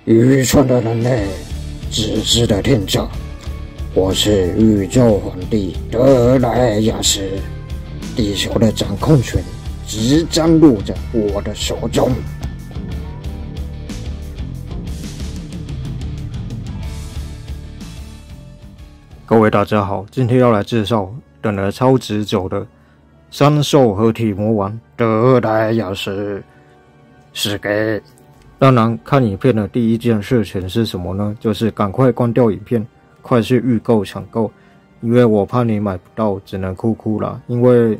愚蠢的人类，自私的天照。我是宇宙皇帝德莱雅斯，地球的掌控权只掌握在我的手中。 各位大家好，今天要来介绍等了超级久的三兽合体魔王德莱雅斯。是给当然，看影片的第一件事情是什么呢？就是赶快关掉影片，快去预购抢购，因为我怕你买不到，只能哭啦。因为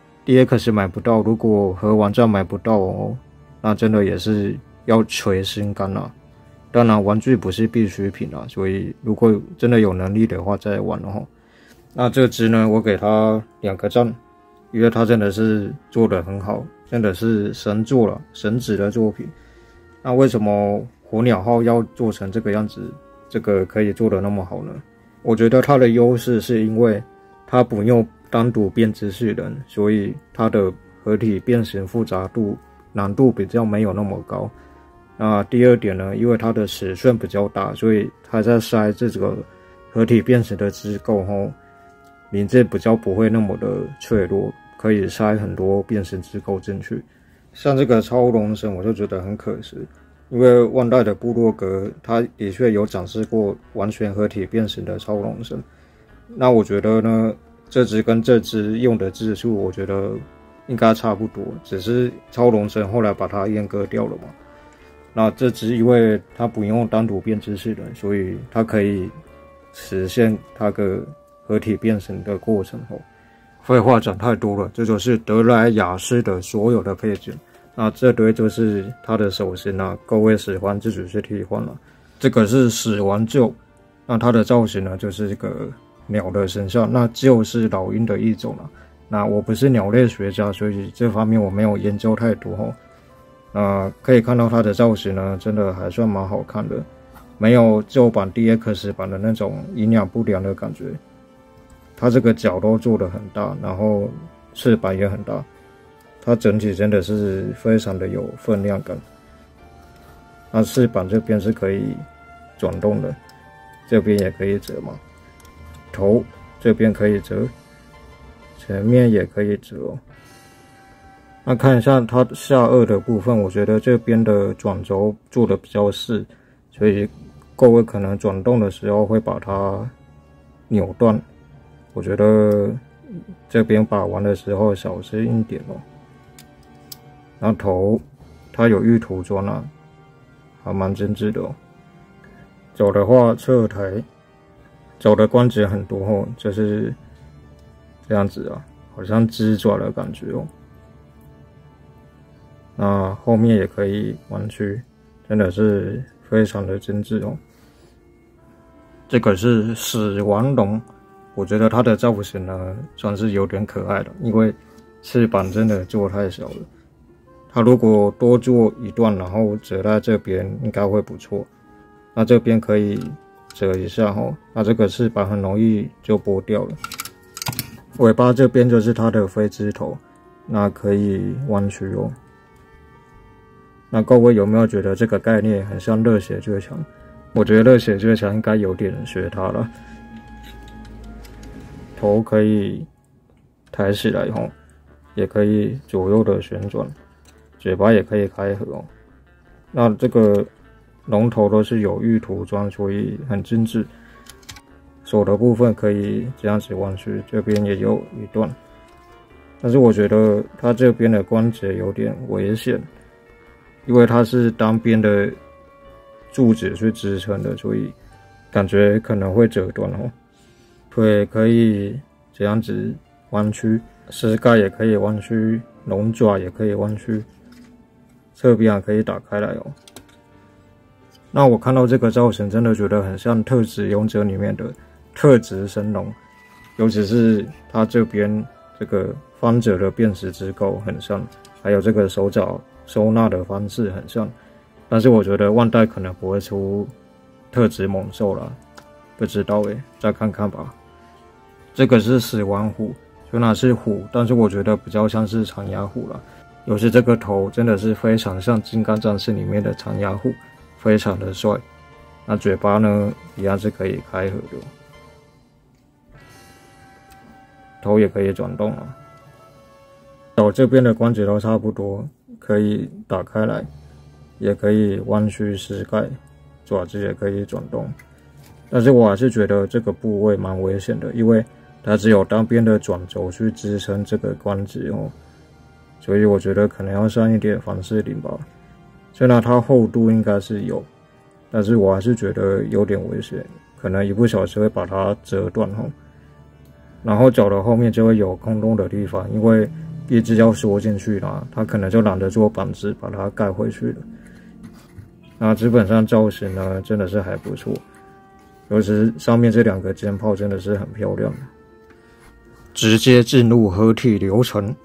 DX 买不到，如果盒玩家买不到哦，那真的也是要捶心肝啦。当然，玩具不是必需品啦，所以如果真的有能力的话再玩哦。那这只呢，我给他2个赞，因为他真的是做得很好，真的是神作了，神级的作品。那为什么火鸟号要做成这个样子，这个可以做得那么好呢？我觉得它的优势是因为它不用单独变机器人，所以它的合体变形复杂度难度比较没有那么高。那第二点呢，因为它的尺寸比较大，所以它在塞这个合体变形的机构后，零件比较不会那么的脆弱，可以塞很多变形机构进去。像这个超龙神我就觉得很可惜，因为万代的部落格它的确有展示过完全合体变形的超龙神。那我觉得呢，这只跟这只用的技术我觉得应该差不多，只是超龙神后来把它阉割掉了嘛。那这只因为它不用单独变机器人，所以它可以实现它的合体变形的过程后。废话讲太多了，这就是德莱雅斯的所有的配件。那这堆就是它的手型啊，各位喜欢自己去替换了。这个是死亡鹫，那它的造型呢就是这个鸟的形象，那鹫是老鹰的一种了。那我不是鸟类学家，所以这方面我没有研究太多哦。可以看到它的造型呢，真的还算蛮好看的，没有旧版 DX 版的那种营养不良的感觉。它这个脚都做得很大，然后翅膀也很大，它整体真的是非常的有分量感。那翅膀这边是可以转动的，这边也可以折嘛，头这边可以折，前面也可以折哦。那看一下它下颚的部分，我觉得这边的转轴做的比较细，所以各位可能转动的时候会把它扭断。我觉得这边把玩的时候小心一点哦。然后头它有玉涂装啊，还蛮精致的哦。脚的话，侧抬，脚的关节很多哦，就是这样子啊，好像鸡爪的感觉哦。那后面也可以弯曲，真的是非常的精致哦。这个是死亡龙。我觉得它的造型呢，算是有点可爱的，因为翅膀真的做太小了。它如果多做一段，然后折在这边，应该会不错。那这边可以折一下哦，那这个翅膀很容易就剥掉了。尾巴这边就是它的飞机头，那可以弯曲哦。那各位有没有觉得这个概念很像热血最强？我觉得热血最强应该有点学它了。头可以抬起来哦，也可以左右的旋转，嘴巴也可以开合哦。那这个龙头都是有玉涂装，所以很精致。手的部分可以这样子弯曲，这边也有一段，但是我觉得它这边的关节有点危险，因为它是单边的柱子去支撑的，所以感觉可能会折断哦。腿可以这样子弯曲，膝盖也可以弯曲，龙爪也可以弯曲，侧边也可以打开来哦。那我看到这个造型，真的觉得很像特质勇者里面的特质神龙，尤其是它这边这个方折的辨识之构很像，还有这个手脚收纳的方式很像。但是我觉得万代可能不会出特质猛兽啦，不知道再看看吧。这个是死亡虎，虽然是虎，但是我觉得比较像是长牙虎啦。尤其这个头真的是非常像金刚战士里面的长牙虎， 非常的帅。那嘴巴呢，一样是可以开合的，头也可以转动啊。脚这边的关节都差不多，可以打开来，也可以弯曲膝盖，爪子也可以转动。但是我还是觉得这个部位蛮危险的，因为它只有单边的转轴去支撑这个关节哦，所以我觉得可能要上一点凡士林吧。虽然它厚度应该是有，但是我还是觉得有点危险，可能一不小心会把它折断哦。然后脚的后面就会有空洞的地方，因为一只要缩进去啦，它可能就懒得做板子把它盖回去了。那基本上造型呢，真的是还不错，尤其是上面这2个肩炮真的是很漂亮。直接进入合体流程。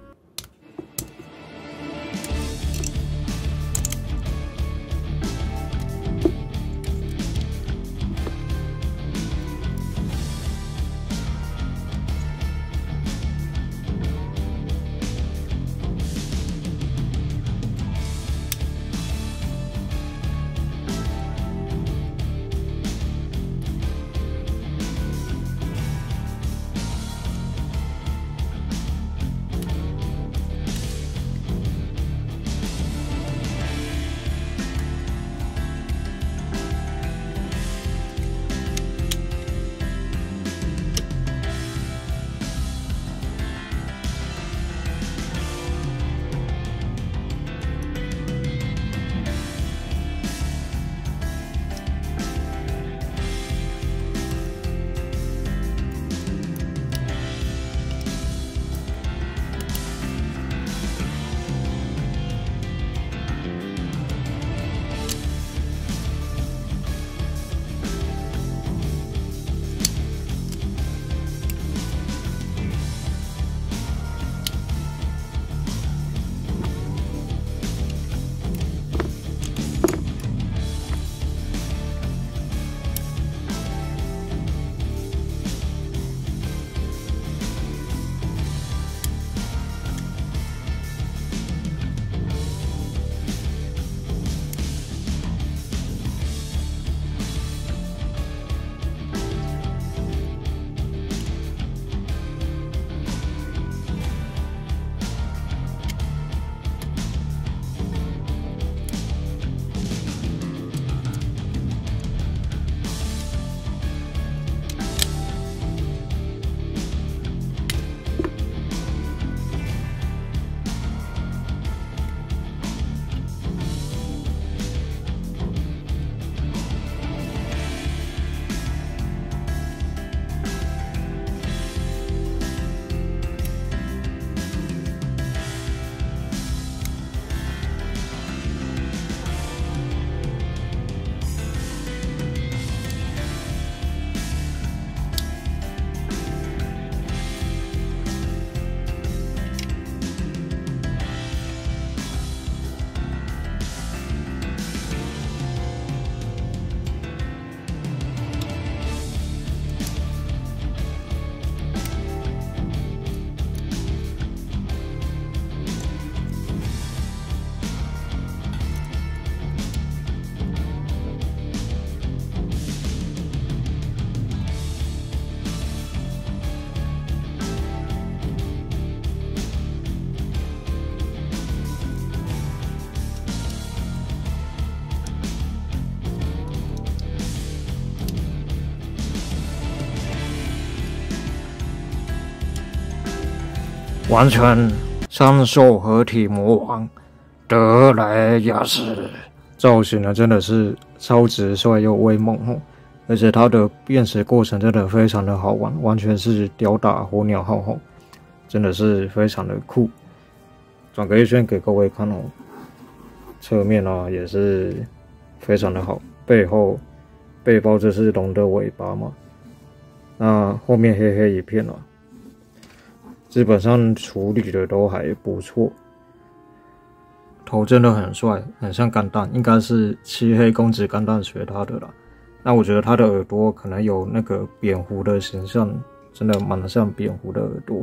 完成三兽合体魔王德莱雅斯，造型呢真的是超直帅又威猛哦，而且它的辨识过程真的非常的好玩，完全是吊打火鸟号吼，真的是非常的酷。转个一圈给各位看哦，侧面啊也是非常的好，背包这是龙的尾巴嘛，那后面黑黑一片啊，基本上处理的都还不错。头真的很帅，很像钢弹，应该是漆黑公子钢弹学他的啦。那我觉得他的耳朵可能有那个蝙蝠的形象，真的蛮像蝙蝠的耳朵。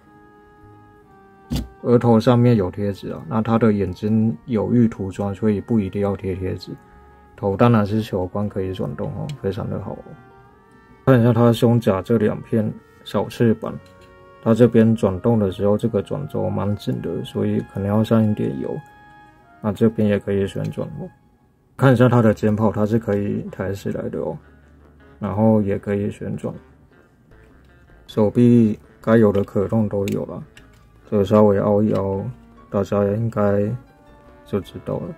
额头上面有贴纸啊，那他的眼睛有玉涂装，所以不一定要贴贴纸。 头当然是球冠可以转动哦，非常的好哦。看一下它胸甲这2片小翅膀，它这边转动的时候，这个转轴蛮紧的，所以可能要上一点油。那这边也可以旋转哦。看一下它的肩炮，它是可以抬起来的哦，然后也可以旋转。手臂该有的可动都有了，就稍微凹一凹，大家应该就知道了。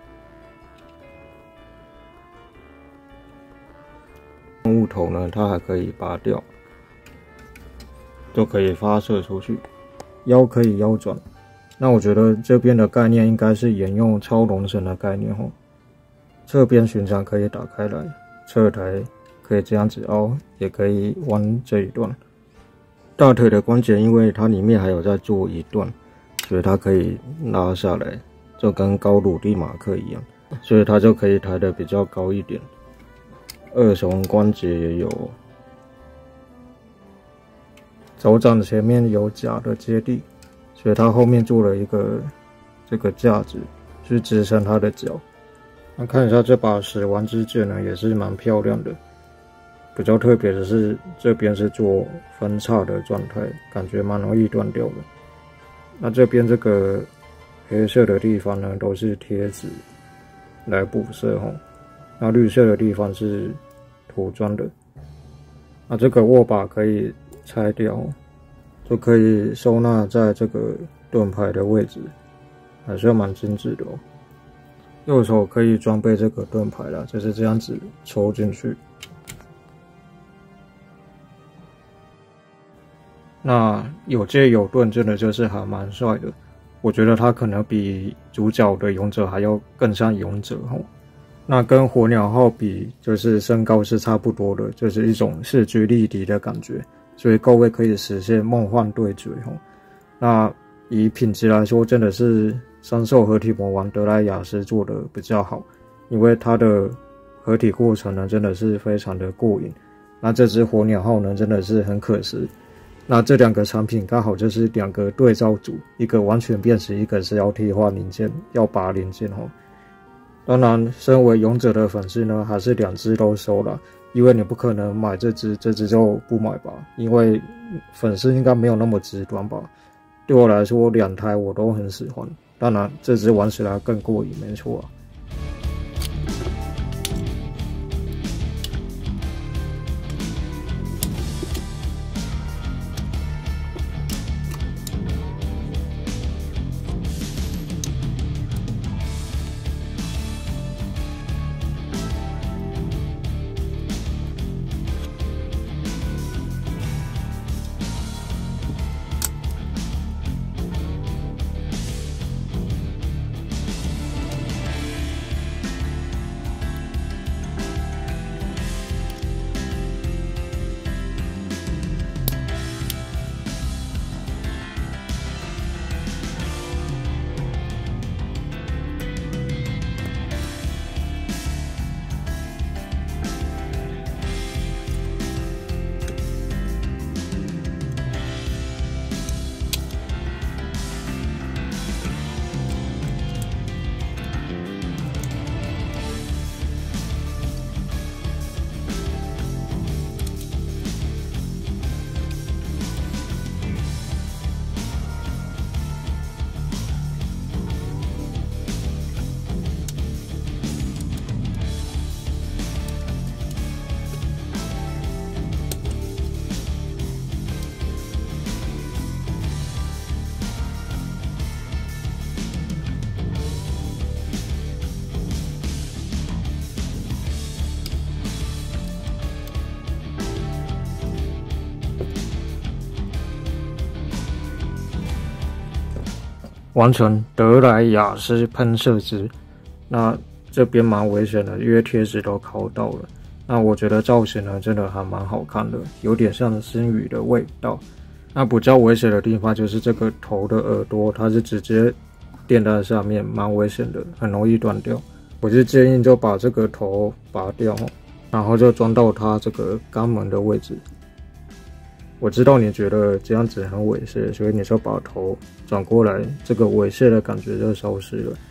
物头呢，它还可以拔掉，就可以发射出去，腰可以腰转。那我觉得这边的概念应该是沿用超龙绳的概念哦。侧边巡掌可以打开来，侧台可以这样子凹，也可以弯这一段。大腿的关节因为它里面还有在做一段，所以它可以拉下来，就跟高鲁地马克一样，所以它就可以抬得比较高一点。二重关节也有，手掌前面有甲的接地，所以它后面做了一个这个架子去支撑它的脚。那看一下这把死亡之剑呢，也是蛮漂亮的。比较特别的是，这边是做分叉的状态，感觉蛮容易断掉的。那这边这个黑色的地方呢，都是贴纸来补色吼。那绿色的地方是涂装的。那这个握把可以拆掉，就可以收纳在这个盾牌的位置，还是蛮精致的哦。右手可以装备这个盾牌啦，就是这样子抽进去。那有借有盾，真的就是还蛮帅的。我觉得他可能比主角的勇者还要更像勇者吼。那跟火鸟号比，就是身高是差不多的，就是一种视觉力敌的感觉，所以各位可以实现梦幻对决吼。那以品质来说，真的是三兽合体魔王德莱雅斯做的比较好，因为它的合体过程呢，真的是非常的过瘾。那这只火鸟号呢，真的是很可惜。那这2个产品刚好就是2个对照组，一个完全变形，一个是要替换零件，要拔零件吼。当然，身为勇者的粉丝呢，还是2只都收了，因为你不可能买这只就不买吧，因为粉丝应该没有那么极端吧。对我来说，2台我都很喜欢，当然这只玩起来更过瘾，没错啊。完成德莱雅斯喷射值，那这边蛮危险的，因为贴纸都烤到了。那我觉得造型呢，真的还蛮好看的，有点像星宇的味道。那比较危险的地方就是这个头的耳朵，它是直接垫在下面，蛮危险的，很容易断掉。我就建议就把这个头拔掉，然后就装到它这个肛门的位置。我知道你觉得这样子很猥亵，所以你就把头转过来，这个猥亵的感觉就消失了。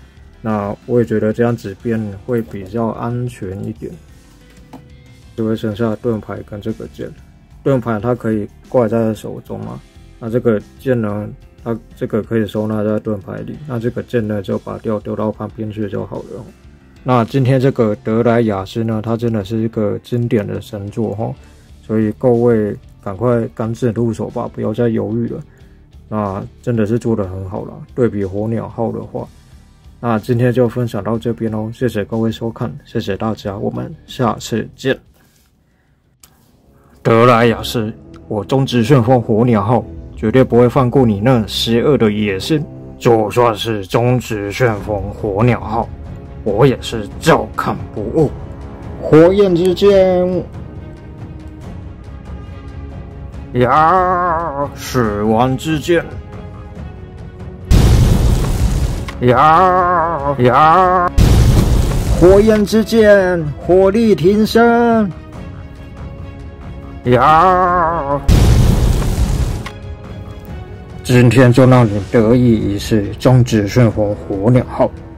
那我也觉得这样子变会比较安全一点。就会剩下盾牌跟这个剑。盾牌它可以挂在手中嘛，那这个剑呢，它这个可以收纳在盾牌里，那这个剑呢就把丢到旁边去就好了。那今天这个德莱雅斯呢，它真的是一个经典的神作齁，所以各位赶紧入手吧，不要再犹豫了。那真的是做得很好啦，对比火鸟号的话，那今天就分享到这边哦，谢谢各位收看，谢谢大家，我们下次见。德莱雅斯，我中职旋风火鸟号绝对不会放过你那邪恶的野心，就算是中职旋风火鸟号，我也是照看不误。 火焰之剑， 呀，死亡之剑，呀， 火焰之剑，火力挺身。 呀！今天就让你得意一试中职旋风火鸟号。